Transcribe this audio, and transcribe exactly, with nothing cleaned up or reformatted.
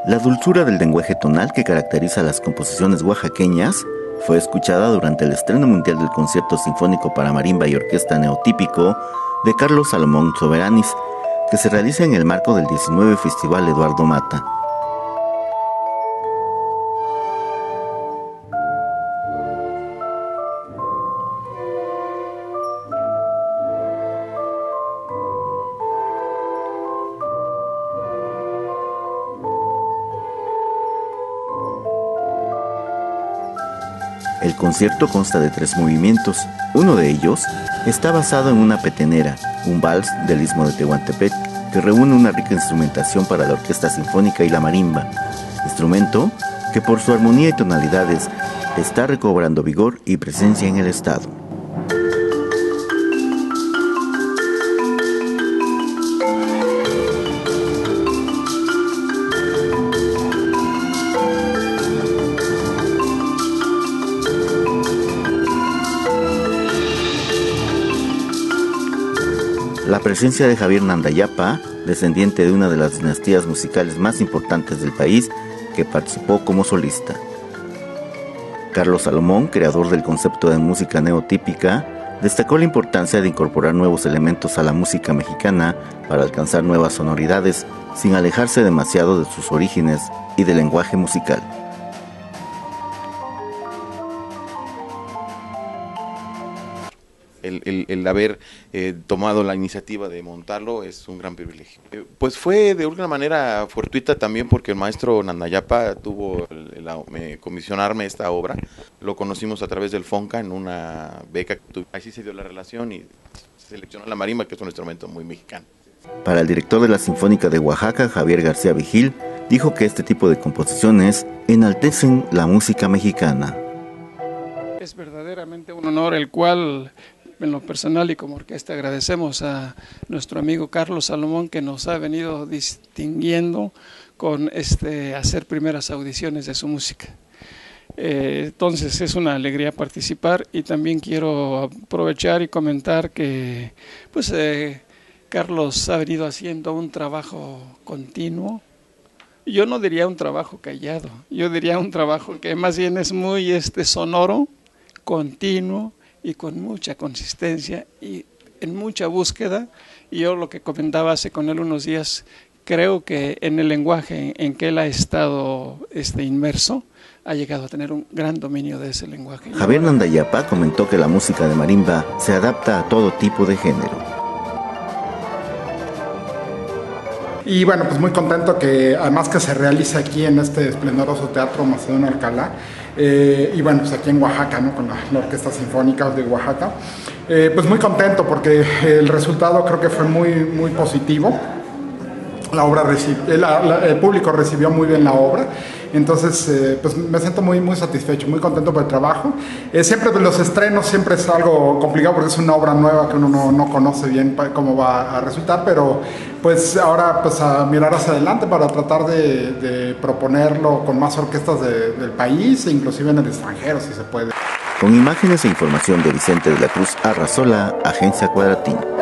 La dulzura del lenguaje tonal que caracteriza las composiciones oaxaqueñas fue escuchada durante el estreno mundial del concierto sinfónico para marimba y orquesta neotípico de Carlos Salomón Soberanis, que se realiza en el marco del diecinueve Festival Eduardo Mata. El concierto consta de tres movimientos. Uno de ellos está basado en una petenera, un vals del Istmo de Tehuantepec, que reúne una rica instrumentación para la orquesta sinfónica y la marimba, instrumento que por su armonía y tonalidades está recobrando vigor y presencia en el estado. La presencia de Javier Nandayapa, descendiente de una de las dinastías musicales más importantes del país, que participó como solista. Carlos Salomón, creador del concepto de música neotípica, destacó la importancia de incorporar nuevos elementos a la música mexicana para alcanzar nuevas sonoridades, sin alejarse demasiado de sus orígenes y del lenguaje musical. El, el, el haber eh, tomado la iniciativa de montarlo es un gran privilegio. Eh, pues fue de alguna manera fortuita también porque el maestro Nandayapa tuvo el, el, el, comisionarme esta obra. Lo conocimos a través del FONCA en una beca. Así se dio la relación y seleccionó la marimba, que es un instrumento muy mexicano. Para el director de la Sinfónica de Oaxaca, Javier García Vigil, dijo que este tipo de composiciones enaltecen la música mexicana. Es verdaderamente un honor el cual, en lo personal y como orquesta, agradecemos a nuestro amigo Carlos Salomón, que nos ha venido distinguiendo con este hacer primeras audiciones de su música. Eh, entonces es una alegría participar, y también quiero aprovechar y comentar que pues eh, Carlos ha venido haciendo un trabajo continuo. Yo no diría un trabajo callado, yo diría un trabajo que más bien es muy este sonoro, continuo y con mucha consistencia y en mucha búsqueda. Y yo lo que comentaba hace con él unos días, creo que en el lenguaje en que él ha estado este, inmerso, ha llegado a tener un gran dominio de ese lenguaje. Javier Nandayapa comentó que la música de marimba se adapta a todo tipo de género. Y bueno, pues muy contento que además que se realiza aquí en este esplendoroso Teatro Macedonio Alcalá, eh, y bueno, pues aquí en Oaxaca, ¿no? Con la, la Orquesta Sinfónica de Oaxaca, eh, pues muy contento porque el resultado creo que fue muy, muy positivo. La obra recibió, la, la, el público recibió muy bien la obra, entonces eh, pues me siento muy, muy satisfecho, muy contento por el trabajo. Eh, siempre los estrenos siempre es algo complicado porque es una obra nueva que uno no, no conoce bien cómo va a resultar, pero pues ahora pues a mirar hacia adelante para tratar de, de proponerlo con más orquestas de, del país e inclusive en el extranjero si se puede. Con imágenes e información de Vicente de la Cruz Arrazola, Agencia Cuadratín.